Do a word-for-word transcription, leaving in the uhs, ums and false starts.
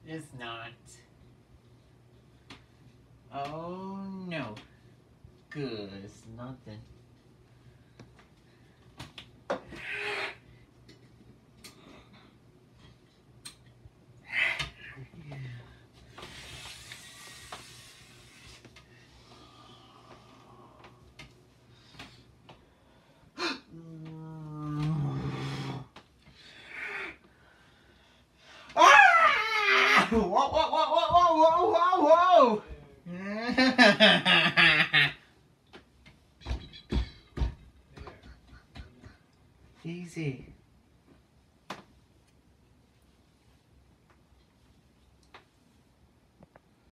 It's not. Oh no. Good. It's nothing. Whoa, whoa, whoa, whoa, whoa, whoa, whoa! Easy.